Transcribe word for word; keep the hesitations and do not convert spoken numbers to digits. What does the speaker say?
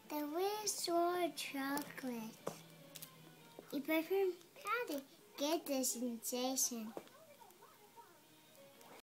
The real chocolate. A Peppermint Pattie. Get the sensation.